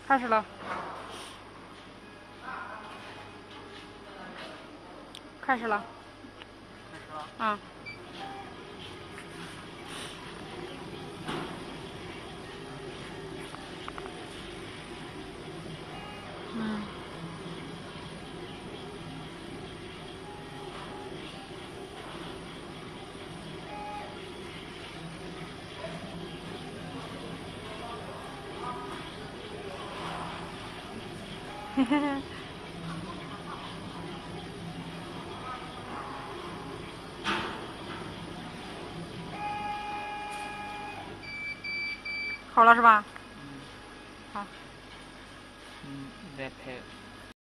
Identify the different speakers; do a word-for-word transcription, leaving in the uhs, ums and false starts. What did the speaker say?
Speaker 1: 开始了，开始了，
Speaker 2: 开始了。
Speaker 1: 嗯。嗯。嘿嘿嘿。好了是吧？
Speaker 2: 嗯。
Speaker 1: 好。
Speaker 2: 嗯，你再拍。